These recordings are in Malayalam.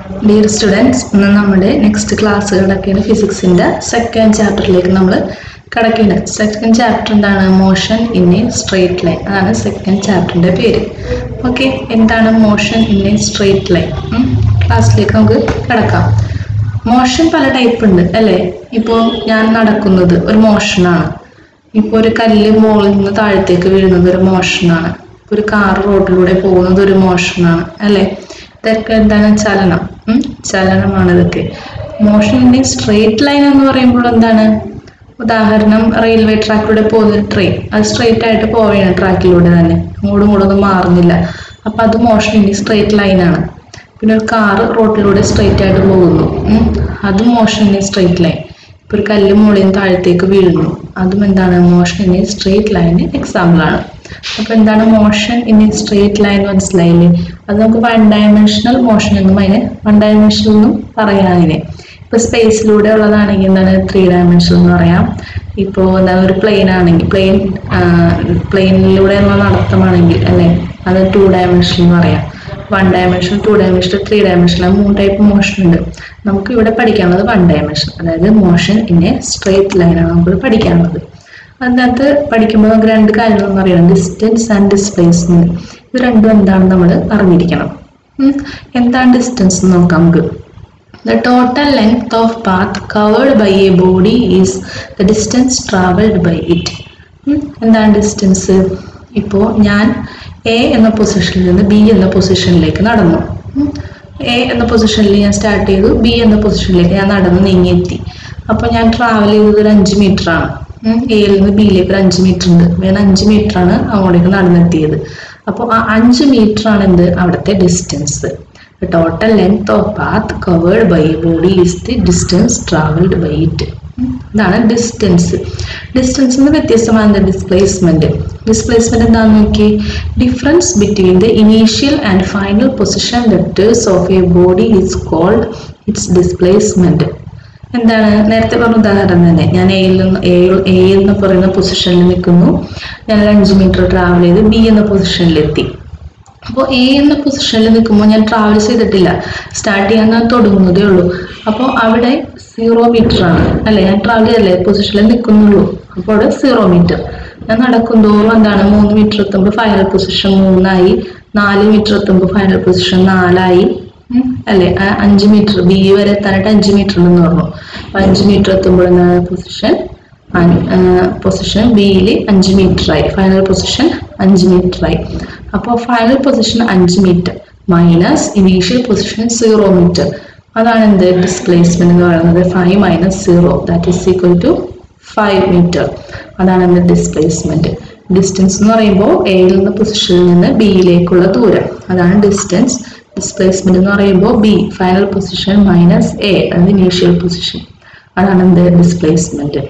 Dear students, നമ്മുടെ നെക്സ്റ്റ് ക്ലാസ് കിടക്കുന്ന ഫിസിക്സിന്റെ സെക്കൻഡ് ചാപ്റ്ററിലേക്ക് നമ്മൾ കിടക്കുന്നത്. സെക്കൻഡ് ചാപ്റ്റർ എന്താണ്? Motion in a straight line. അതാണ് സെക്കൻഡ് ചാപ്റ്ററിന്റെ പേര്. ഓക്കെ, എന്താണ് motion in a straight line? ക്ലാസ്സിലേക്ക് നമുക്ക് കിടക്കാം. മോഷൻ പല ടൈപ്പ് ഉണ്ട് അല്ലേ? ഇപ്പോൾ ഞാൻ നടക്കുന്നത് ഒരു മോഷനാണ്. ഇപ്പോൾ ഒരു കല്ല് മുകളിൽ നിന്ന് താഴത്തേക്ക് വീഴുന്നത് ഒരു മോഷനാണ്. ഒരു കാർ റോഡിലൂടെ പോകുന്നത് ഒരു മോഷനാണ് അല്ലേ? ഇതൊക്കെ എന്താണ്? ചലനമാണ് ഇതൊക്കെ. Motion in a straight line എന്ന് പറയുമ്പോൾ എന്താണ്? ഉദാഹരണം, റെയിൽവേ ട്രാക്കിലൂടെ പോകുന്ന ട്രെയിൻ, അത് സ്ട്രെയിറ്റ് ആയിട്ട് പോവുകയാണ് ട്രാക്കിലൂടെ തന്നെ, ഇങ്ങോട്ടും മാറുന്നില്ല. അപ്പം അത് മോഷൻ ഇൻ എ സ്ട്രെയിറ്റ് ലൈനാണ്. പിന്നെ ഒരു കാറ് റോഡിലൂടെ സ്ട്രെയിറ്റ് ആയിട്ട് പോകുന്നു, അതും motion in a straight line. ഇപ്പോൾ ഒരു കല്ല് മുകളിൽ നിന്ന് താഴത്തേക്ക് വീഴുന്നു, അതും എന്താണ്? മോഷൻ ഇൻ എ സ്ട്രെയിറ്റ് ലൈന് എക്സാമ്പിളാണ്. അപ്പോൾ എന്താണ് motion in a straight line? മനസ്സിലായില്ലേ? അത് നമുക്ക് വൺ ഡയമെൻഷണൽ മോഷൻ എന്നും വൺ ഡയമെൻഷണൽ എന്നും പറയാം. അതിനെ ഇപ്പോൾ സ്പേസിലൂടെ ഉള്ളതാണെങ്കിൽ എന്താണ്? 3 ഡയമെൻഷണൽ എന്ന് പറയാം. ഇപ്പോൾ എന്താണ്? ഒരു പ്ലെയിൻ ആണെങ്കിൽ പ്ലെയിനിലൂടെ ഉള്ള നടത്തമാണെങ്കിൽ അല്ലേ, അത് 2 ഡയമെൻഷണൽ എന്ന് പറയാം. 1 dimension, 2 dimension, 3 dimension, 3 type motion ഉണ്ട്. നമുക്ക് ഇവിടെ പഠിക്കാനുള്ളത് 1 ഡയമെൻഷൻ, അതായത് മോഷൻ ഇൻ എ സ്ട്രെയിറ്റ് ലൈനാണ് നമുക്ക് പഠിക്കാനുള്ളത്. അതിനകത്ത് പഠിക്കുമ്പോൾ നമുക്ക് 2 കാര്യങ്ങൾ അറിയണം: ഡിസ്റ്റൻസ് ആൻഡ് ഡിസ്പ്ലേസ്മെന്റ്. ഇത് രണ്ടും എന്താണെന്ന് നമ്മൾ അറിഞ്ഞിരിക്കണം. എന്താണ് ഡിസ്റ്റൻസ് എന്ന് നോക്കാം നമുക്ക്. The total length of path covered by a body is the distance traveled by it. എന്താണ് ഡിസ്റ്റൻസ്? ഇപ്പോൾ ഞാൻ എ എന്ന പൊസിഷനിൽ നിന്ന് ബി എന്ന പൊസിഷനിലേക്ക് നടന്നു. എ എന്ന പൊസിഷനിൽ ഞാൻ സ്റ്റാർട്ട് ചെയ്തു, ബി എന്ന പൊസിഷനിലേക്ക് ഞാൻ നടന്ന് നീങ്ങിയെത്തി. അപ്പോൾ ഞാൻ ട്രാവൽ ചെയ്തത് ഒരു 5 മീറ്റർ ആണ്. എയിൽ നിന്ന് ബിയിലേക്ക് ഒരു 5 മീറ്റർ ഉണ്ട്. ഞാൻ 5 മീറ്റർ ആണ് അങ്ങോട്ടേക്ക് നടന്നെത്തിയത്. അപ്പോൾ ആ 5 മീറ്റർ ആണ് എന്ത്? അവിടുത്തെ distance. The total length of path covered by a body is the distance traveled by it. ഇതാണ് ഡിസ്റ്റൻസ്. ഡിസ്റ്റൻസിന് വ്യത്യസ്തമാണ് ഡിസ്പ്ലേസ്മെന്റ്. ഡിസ്പ്ലേസ്മെന്റ് എന്താണെന്ന് നോക്കി. Difference between the initial and final position vectors of a body is called its displacement. എന്താണ്? നേരത്തെ പറഞ്ഞ ഉദാഹരണം തന്നെ. ഞാൻ എ എന്ന് പറയുന്ന പൊസിഷനിൽ നിൽക്കുന്നു. ഞാൻ 5 മീറ്റർ ട്രാവൽ ചെയ്ത് ബി എന്ന പൊസിഷനിലെത്തി. അപ്പോൾ എ എന്ന പൊസിഷനിൽ നിൽക്കുമ്പോൾ ഞാൻ ട്രാവൽ ചെയ്തിട്ടില്ല, സ്റ്റാർട്ട് ചെയ്യാൻ തുടങ്ങുന്നതേ ഉള്ളൂ. അപ്പോൾ അവിടെ 0 മീറ്റർ ആണ് അല്ലേ? ഞാൻ ട്രാവൽ ചെയ്തല്ലേ, പൊസിഷനിൽ നിൽക്കുന്നുള്ളൂ. അപ്പോൾ അവിടെ 0 മീറ്റർ. ഞാൻ നടക്കുന്തോറും എന്താണ്? 3 മീറ്റർ എത്തുമ്പോൾ ഫൈനൽ പൊസിഷൻ 3 ആയി, 4 മീറ്റർ എത്തുമ്പോൾ ഫൈനൽ പൊസിഷൻ 4 ആയി അല്ലേ? 5 മീറ്റർ ബി വരെ എത്താനായിട്ട് 5 മീറ്റർ ഉണ്ടെന്ന് പറഞ്ഞു. 5 മീറ്റർ എത്തുമ്പോൾ എന്താണ്? പൊസിഷൻ ബിയിൽ 5 മീറ്റർ ആയി, ഫൈനൽ പൊസിഷൻ 5 മീറ്റർ ആയി. അപ്പോൾ final position 5 metre minus initial position 0 metre. അതാണ് എന്ത്? ഡിസ്പ്ലേസ്മെന്റ് എന്ന് പറയുന്നത്. 5 minus 0 that is equal to 5 metre. അതാണ് എന്ത്? ഡിസ്പ്ലേസ്മെന്റ്. ഡിസ്റ്റൻസ് എന്ന് പറയുമ്പോൾ എയിൽ നിന്ന് പൊസിഷനിൽ നിന്ന് ബിയിലേക്കുള്ള ദൂരം, അതാണ് ഡിസ്റ്റൻസ്. ഡിസ്പ്ലേസ്മെന്റ് എന്ന് പറയുമ്പോൾ B final position minus A, അത് ഇനീഷ്യൽ പൊസിഷൻ, അതാണ് എന്ത്? ഡിസ്പ്ലേസ്മെന്റ്.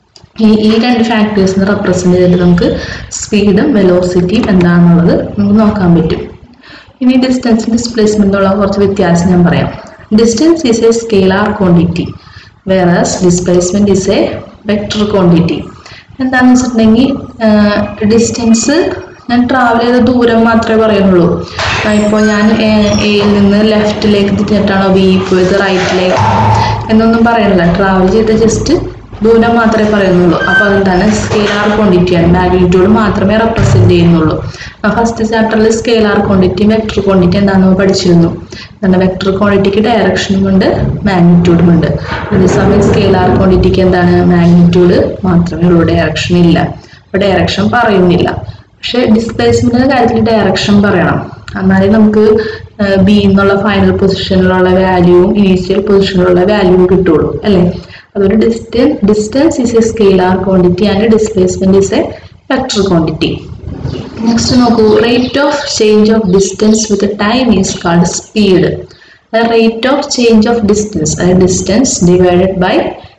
ഈ 2 ഫാക്ടേഴ്സിനെ റെപ്രസെന്റ് ചെയ്തിട്ട് നമുക്ക് സ്പീഡും വെലോസിറ്റിയും എന്താണെന്നുള്ളത് നമുക്ക് നോക്കാൻ പറ്റും. ഇനി ഡിസ്റ്റൻസ് ഡിസ്പ്ലേസ്മെന്റ് ഉള്ള കുറച്ച് വ്യത്യാസം ഞാൻ പറയാം. Distance is a scalar quantity versus displacement is a vector quantity. എന്താണെന്ന് വെച്ചിട്ടുണ്ടെങ്കിൽ ഡിസ്റ്റൻസ് ഞാൻ ട്രാവൽ ചെയ്ത ദൂരം മാത്രമേ പറയുന്നുള്ളൂ. ഇപ്പോൾ ഞാൻ എയിൽ നിന്ന് ലെഫ്റ്റിലേക്ക് തിരിഞ്ഞിട്ടാണോ ബി പോയത്, റൈറ്റിലേക്ക് എന്നൊന്നും പറയണില്ല. ട്രാവൽ ചെയ്ത ജസ്റ്റ് ദൂരം മാത്രമേ പറയുന്നുള്ളൂ. അപ്പോൾ അതെന്താണ്? സ്കെയിലാർ ക്വാണ്ടിറ്റിയാണ്. മാഗ്നിറ്റ്യൂഡ് മാത്രമേ റെപ്രസെന്റ് ചെയ്യുന്നുള്ളൂ. ഫസ്റ്റ് ചാപ്റ്ററിൽ സ്കെയിലാർ ക്വാണ്ടിറ്റി വെക്ടർ ക്വാണ്ടിറ്റി എന്താണെന്ന് പഠിച്ചിരുന്നു. എന്താണ്? വെക്ടർ ക്വാണ്ടിറ്റിക്ക് ഡയറക്ഷനും ഉണ്ട്, മാഗ്നിറ്റ്യൂഡും ഉണ്ട്. അതേസമയം സ്കെയിലാർ ക്വാണ്ടിറ്റിക്ക് എന്താണ്? മാഗ്നിറ്റ്യൂഡ് മാത്രമേ ഉള്ളൂ, ഡയറക്ഷൻ ഇല്ല. അപ്പോൾ ഡയറക്ഷൻ പറയുന്നില്ല. പക്ഷെ ഡിസ്പ്ലേസ്മെന്റിന്റെ കാര്യത്തിൽ ഡയറക്ഷൻ പറയണം, എന്നാലേ നമുക്ക് ബി എന്നുള്ള ഫൈനൽ പൊസിഷനിലുള്ള വാല്യൂവും ഇനീഷ്യൽ പൊസിഷനിലുള്ള വാല്യൂവും കിട്ടുള്ളൂ അല്ലേ? അതൊരു distance is a scalar quantity and displacement is a vector quantity. Next നോക്കൂ. Rate of change of distance with time is called speed. Rate of change of distance, അതായത് ഡിസ്റ്റൻസ് ഡിവൈഡഡ് ബൈ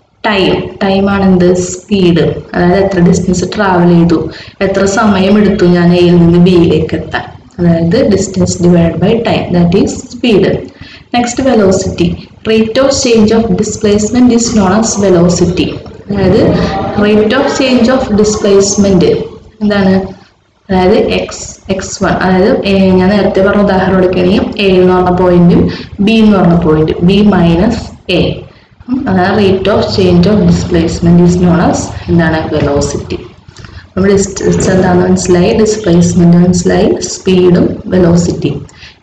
ടൈം ആണ് എന്ത്? സ്പീഡ്. അതായത് എത്ര ഡിസ്റ്റൻസ് ട്രാവൽ ചെയ്തു, എത്ര സമയം എടുത്തു ഞാൻ എയിൽ നിന്ന് ബിയിലേക്ക് എത്താൻ, അതായത് distance divided by time, that is speed. Next velocity. Rate of change of displacement is known as velocity. അതായത് rate of change of displacement എന്താണ്? അതായത് x1 അതായത് ഞാൻ നേരത്തെ പറഞ്ഞ ഉദാഹരണം എടുക്കുകയാണെങ്കിൽ a എന്ന് പറഞ്ഞ പോയിന്റും b എന്ന് പറഞ്ഞ പോയിന്റ് b മൈനസ് a. അതാണ് rate of change of displacement is known as എന്താണ് വെലോസിറ്റി. നമ്മൾ എന്താണെന്ന് മനസ്സിലായി, ഡിസ്പ്ലേസ്മെന്റ് മനസ്സിലായി, സ്പീഡും വെലോസിറ്റിയും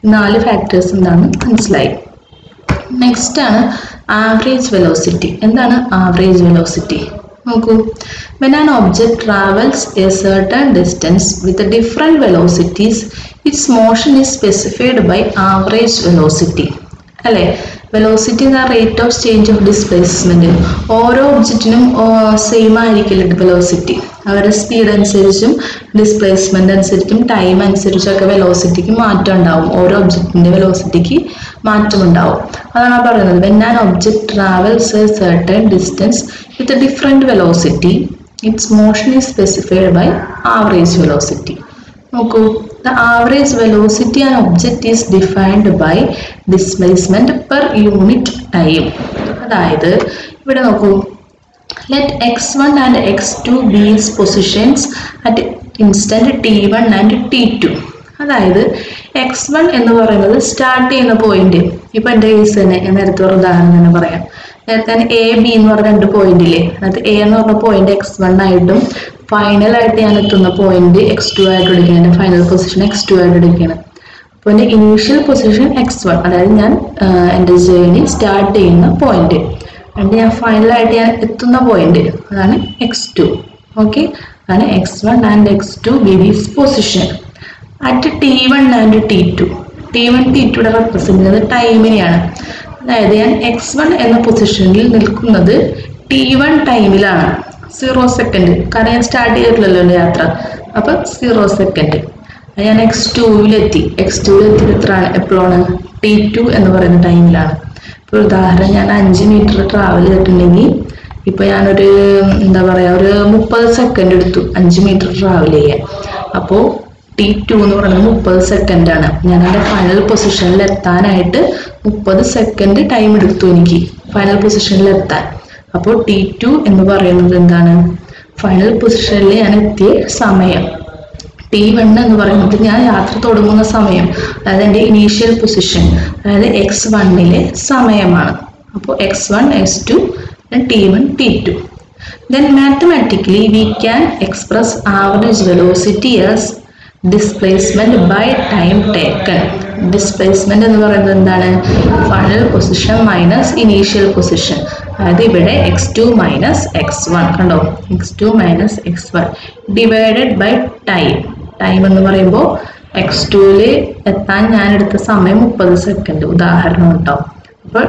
4 ഫാക്ടേഴ്സ് എന്താണെന്ന് മനസ്സിലായി. നെക്സ്റ്റ് ആണ് ആവറേജ് വെലോസിറ്റി. എന്താണ് ആവറേജ് വെലോസിറ്റി? നോക്കൂ, when an object travels a certain distance with different velocities, its motion is specified by average velocity. അല്ലേ, വെലോസിറ്റി എന്ന rate of change of displacement. ഓരോ ഒബ്ജക്റ്റിനും സെയിം ആയിരിക്കില്ല വെലോസിറ്റി. അവരുടെ സ്പീഡ് അനുസരിച്ചും ഡിസ്പ്ലേസ്മെന്റ് അനുസരിച്ചും ടൈം അനുസരിച്ചൊക്കെ വെലോസിറ്റിക്ക് മാറ്റം ഉണ്ടാവും. ഓരോ ഒബ്ജക്റ്റിന്റെ വെലോസിറ്റിക്ക് മാറ്റം ഉണ്ടാവും. അതാണ് പറയുന്നത് when an object travels a certain distance with a different velocity, its motion is specified by average velocity. നോക്കൂ, the average velocity an object is defined by displacement per unit time. അതായത് ഇവിടെ നോക്കൂ, let x1 and x2 be its positions at instant t1 and t2. അതായത് x1 എന്ന് പറയുന്നത് സ്റ്റാർട്ട് ചെയ്യുന്ന പോയിന്റ്. ഇപ്പൊ എൻ്റെ കേസ് തന്നെ ഞാൻ നേരത്തെ ഒരു ഉദാഹരണം തന്നെ പറയാം. നേരത്തെ എ ബി എന്ന് പറഞ്ഞ 2 പോയിന്റില്ലേ, അതായത് എ എന്ന് പറഞ്ഞ പോയിന്റ് x1 ആയിട്ടും ഫൈനലായിട്ട് ഞാൻ എത്തുന്ന പോയിന്റ് x2 ആയിട്ട് എടുക്കുകയാണ്. എൻ്റെ ഫൈനൽ പൊസിഷൻ x2 ആയിട്ട് എടുക്കുകയാണ്. അപ്പോൾ എൻ്റെ ഇനീഷ്യൽ പൊസിഷൻ x1, അതായത് ഞാൻ എൻ്റെ ജേർണി സ്റ്റാർട്ട് ചെയ്യുന്ന പോയിന്റ്, and ഞാൻ ഫൈനലായിട്ട് ഞാൻ എത്തുന്ന പോയിന്റ് അതാണ് x2. ഓക്കെ, അതാണ് x1 and x2 be this position at t1 and t2. t1 t2 represent ചെയ്യുന്നത് ടൈമിനെയാണ്. അതായത് ഞാൻ x1 എന്ന പൊസിഷനിൽ നിൽക്കുന്നത് t1 ടൈമിലാണ്, 0 സെക്കൻഡ്. കാരണം ഞാൻ സ്റ്റാർട്ട് ചെയ്തിട്ടില്ലല്ലോ എൻ്റെ യാത്ര, അപ്പൊ 0 സെക്കൻഡ്. ഞാൻ x2-ലെത്തി. x2-ലെത്തി എത്രയാണ്, എപ്പോഴാണ്, t2 എന്ന് പറയുന്ന ടൈമിലാണ്. ഇപ്പോൾ ഉദാഹരണം ഞാൻ 5 മീറ്റർ ട്രാവൽ ചെയ്തിട്ടുണ്ടെങ്കിൽ ഇപ്പൊ ഞാനൊരു എന്താ പറയാ ഒരു 30 സെക്കൻഡ് എടുത്തു 5 മീറ്റർ ട്രാവൽ ചെയ്യാൻ. അപ്പോൾ t2 എന്ന് പറയുന്നത് 30 സെക്കൻഡാണ്. ഞാൻ എൻ്റെ ഫൈനൽ പൊസിഷനിൽ എത്താനായിട്ട് 30 സെക്കൻഡ് ടൈം എടുത്തു എനിക്ക് ഫൈനൽ പൊസിഷനിൽ എത്താൻ. അപ്പോൾ t2 എന്ന് പറയുന്നത് എന്താണ്, ഫൈനൽ പൊസിഷനിൽ ഞാൻ എത്തിയ സമയം. t1 എന്ന് പറയുന്നത് ഞാൻ യാത്ര തുടങ്ങുന്ന സമയം, അതായത് എൻ്റെ ഇനീഷ്യൽ പൊസിഷൻ, അതായത് x1-ലെ സമയമാണ്. അപ്പോൾ x1 x2 t1 t2. Then mathematically we can express average velocity as displacement by time taken. Displacement എന്ന് പറയുന്നത് എന്താണ്, final position minus initial position. അതായത് ഇവിടെ x2 മൈനസ് x1, കണ്ടോ, x2 minus x1 divided by time. Time എന്ന് പറയുമ്പോൾ x2-ൽ എത്താൻ ഞാൻ എടുത്ത സമയം 30 സെക്കൻഡ് ഉദാഹരണം കേട്ടോ. അപ്പോൾ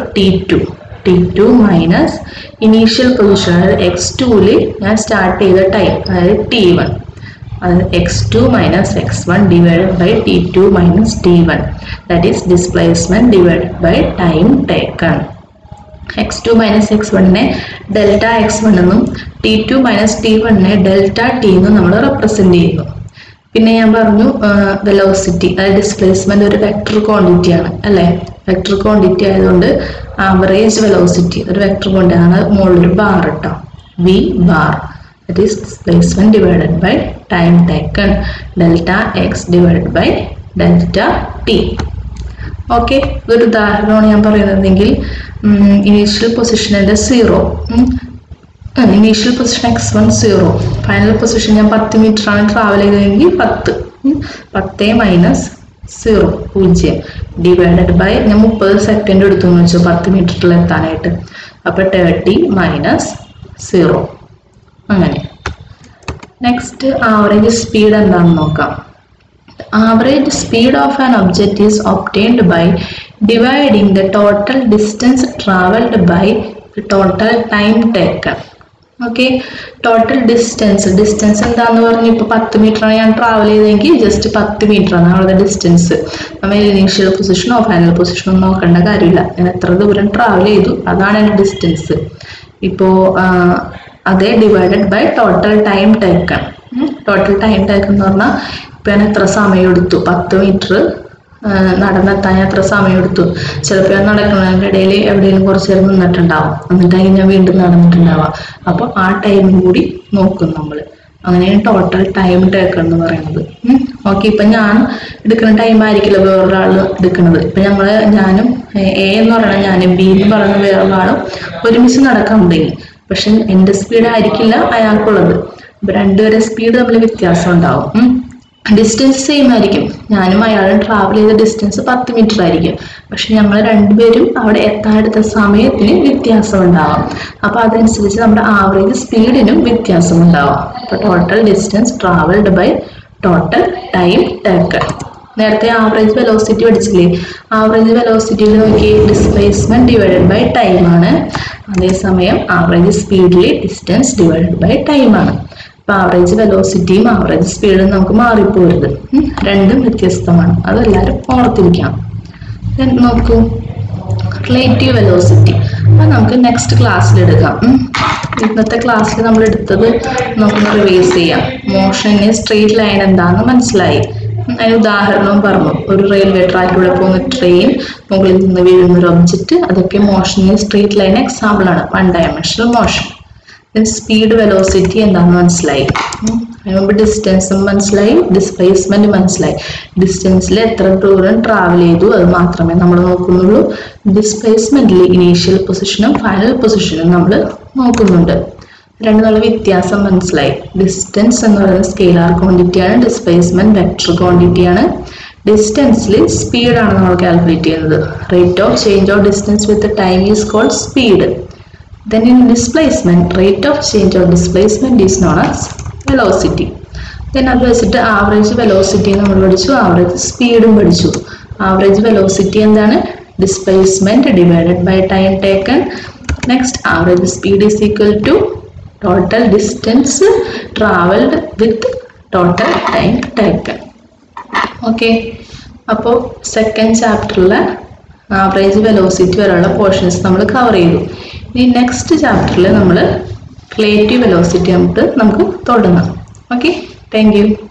t2 മൈനസ് ഇനീഷ്യൽ പൊസിഷൻ, അതായത് x2-ൽ ഞാൻ സ്റ്റാർട്ട് ചെയ്ത ടൈം, അതായത് t1. അതായത് x2 minus x1 divided by t2 minus t1. That is displacement divided by time taken. x2 minus x1-നെ ഡെൽറ്റ x1 എന്നും t2 മൈനസ് t1-നെ ഡെൽറ്റ t എന്നും നമ്മൾ റെപ്രസെന്റ് ചെയ്യുന്നു. പിന്നെ ഞാൻ പറഞ്ഞു വെലോസിറ്റി, അതായത് ഡിസ്പ്ലേസ്മെന്റ് ഒരു വെക്ടർ ക്വാണ്ടിറ്റി ആണ് അല്ലേ. വെക്ടർ ക്വാണ്ടിറ്റി ആയതുകൊണ്ട് ആവറേജ് വെലോസിറ്റി ഒരു വെക്ടർ ക്വാണ്ടിറ്റി ആണ്, മുകളിലൊരു ബാർ ഇട്ടോ, v bar. That is displacement divided by time taken, delta x divided by delta t. Okay, ഒരു ഉദാഹരണമാണ് ഞാൻ പറയുന്നതെങ്കിൽ ഇനീഷ്യൽ പൊസിഷനിൻ്റെ 0, initial position x1 0, final position ഞാൻ 10 മീറ്റർ ആണ് ട്രാവൽ ചെയ്തതെങ്കിൽ 10 മൈനസ് 0 ഡിവൈഡഡ് ബൈ ഞാൻ 30 സെക്കൻഡ് എടുത്തു എന്ന് വെച്ചാൽ 10 മീറ്ററിൽ എത്താനായിട്ട്. അപ്പോൾ 30 മൈനസ് 0 അങ്ങനെ. നെക്സ്റ്റ് ആവറേജ് സ്പീഡ് എന്താണെന്ന് നോക്കാം. Average speed of an object is obtained by dividing the total distance travelled by the total time taken. Okay, total distance എന്താന്ന് പറഞ്ഞു, ഇപ്പോൾ 10 മീറ്ററാണ് ഞാൻ ട്രാവൽ ചെയ്തെങ്കിൽ ജസ്റ്റ് 10 മീറ്ററാണ് അവരുടെ ഡിസ്റ്റൻസ്. നമ്മൾ ഇനീഷ്യൽ പൊസിഷനോ ഫൈനൽ പൊസിഷനോ നോക്കേണ്ട കാര്യമില്ല, ഞാൻ എത്ര ദൂരം ട്രാവൽ ചെയ്തു അതാണ് എൻ്റെ ഡിസ്റ്റൻസ്. ഇപ്പോൾ അതേ divided by total time taken. Total time taken എന്ന് പറഞ്ഞാൽ ഇപ്പം ഞാൻ എത്ര സമയം എടുത്തു, 10 മീറ്റർ നടന്നെത്താൻ ഞാൻ എത്ര സമയം എടുത്തു. ചിലപ്പോൾ ഞാൻ നടക്കുന്നതിൻ്റെ ഇടയിൽ എവിടെയെങ്കിലും കുറച്ച് നേരം നിന്നിട്ടുണ്ടാവും, എന്നിട്ടായി ഞാൻ വീണ്ടും നടന്നിട്ടുണ്ടാവാം. അപ്പോൾ ആ ടൈമും കൂടി നോക്കും നമ്മൾ. അങ്ങനെയാണ് ടോട്ടൽ ടൈം ടേക്കൺ എന്ന് പറയുന്നത്. ഓക്കെ, ഇപ്പം ഞാൻ എടുക്കുന്ന ടൈം ആയിരിക്കില്ല വേറൊരാൾ എടുക്കുന്നത്. ഇപ്പം ഞാനും എ എന്ന് പറയുന്നത് ഞാനും ബി എന്ന് പറയുന്ന വേറൊരാളും ഒരുമിച്ച് നടക്കുന്നുണ്ടെങ്കിൽ പക്ഷെ എൻ്റെ സ്പീഡ് ആയിരിക്കില്ല അയാൾക്കുള്ളത്. ഇപ്പം രണ്ടുപേരെ സ്പീഡ് തമ്മിൽ വ്യത്യാസം ഉണ്ടാവും. ഡിസ്റ്റൻസ് സെയിം ആയിരിക്കും. ഞാനും അയാളും ട്രാവൽ ചെയ്ത ഡിസ്റ്റൻസ് 10 മീറ്റർ ആയിരിക്കും. പക്ഷെ ഞങ്ങൾ രണ്ടുപേരും അവിടെ എത്താനെടുത്ത സമയത്തിന് വ്യത്യാസം ഉണ്ടാവും. അപ്പോൾ അതനുസരിച്ച് നമ്മുടെ ആവറേജ് സ്പീഡിനും വ്യത്യാസം ഉണ്ടാവും. അപ്പോൾ total distance travelled by total time taken. നേരത്തെ ആവറേജ് വെലോസിറ്റി പഠിച്ചില്ലേ? ആവറേജ് വെലോസിറ്റിയിൽ നോക്കി ഡിസ്പ്ലേസ്മെന്റ് ഡിവൈഡഡ് ബൈ ടൈം ആണ്. അതേസമയം ആവറേജ് സ്പീഡിൽ ഡിസ്റ്റൻസ് ഡിവൈഡഡ് ബൈ ടൈം ആണ്. അപ്പോൾ ആവറേജ് വെലോസിറ്റിയും ആവറേജ് സ്പീഡും നമുക്ക് മാറിപ്പോരുത്. രണ്ടും വ്യത്യസ്തമാണ്. അതെല്ലാവരും ഓർത്തിരിക്കണം. നോക്കൂ, റിലേറ്റീവ് വെലോസിറ്റി. അപ്പം നമുക്ക് നെക്സ്റ്റ് ക്ലാസ്സിൽ എടുക്കാം. ഇന്നത്തെ ക്ലാസ്സിൽ നമ്മൾ എടുത്തത് നമുക്കൊന്ന് റിവൈസ് ചെയ്യാം. മോഷൻ ഇൻ സ്ട്രെയിറ്റ് ലൈൻ എന്താണെന്ന് മനസ്സിലായി. അതിന് ഉദാഹരണവും പറഞ്ഞു. ഒരു റെയിൽവേ ട്രാക്കിലൂടെ പോകുന്ന ട്രെയിൻ, മുകളിൽ നിന്ന് വീഴുന്ന ഒരു ഒബ്ജക്റ്റ്, അതൊക്കെ motion in straight line example ആണ്. 1 ഡയമെൻഷണൽ മോഷൻ. സ്പീഡ് വെലോസിറ്റി എന്താണെന്ന് മനസ്സിലായി. അതിന് മുമ്പ് ഡിസ്റ്റൻസും മനസ്സിലായി, ഡിസ്പ്ലേസ്മെന്റ് മനസ്സിലായി. ഡിസ്റ്റൻസിൽ എത്ര ദൂരം ട്രാവൽ ചെയ്തു അത് മാത്രമേ നമ്മൾ നോക്കുന്നുള്ളൂ. ഡിസ്പ്ലേസ്മെന്റിൽ ഇനീഷ്യൽ പൊസിഷനും ഫൈനൽ പൊസിഷനും നമ്മൾ നോക്കുന്നുണ്ട്. രണ്ടുമുള്ള വ്യത്യാസം മനസ്സിലായി. ഡിസ്റ്റൻസ് എന്ന് പറയുന്നത് സ്കെയിലാർ ക്വാണ്ടിറ്റിയാണ്, ഡിസ്പ്ലേസ്മെന്റ് വെക്ടർ ക്വാണ്ടിറ്റിയാണ്. ഡിസ്റ്റൻസിൽ സ്പീഡാണ് നമ്മൾ കാൽക്കുലേറ്റ് ചെയ്യുന്നത്. Rate of change of distance with time is called speed. Then in displacement, rate of change of displacement is known as velocity. Then അത് വെച്ചിട്ട് ആവറേജ് വെലോസിറ്റി നമ്മൾ പഠിച്ചു, ആവറേജ് സ്പീഡും പഠിച്ചു. ആവറേജ് വെലോസിറ്റി എന്താണ്? Displacement divided by time taken. Next average speed is equal to total distance travelled with total time taken. Okay, അപ്പോൾ സെക്കൻഡ് ചാപ്റ്ററിലെ ആവറേജ് വെലോസിറ്റി വരെയുള്ള പോർഷൻസ് നമ്മൾ കവർ ചെയ്തു. ഇനി നെക്സ്റ്റ് ചാപ്റ്ററിൽ നമ്മൾ റിലേറ്റീവ് വെലോസിറ്റി നമുക്ക് തുടങ്ങാം. Okay, thank U.